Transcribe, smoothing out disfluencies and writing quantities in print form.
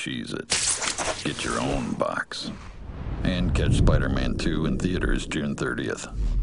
Cheez-it. Get your own box. And catch Spider-Man 2 in theaters June 30th.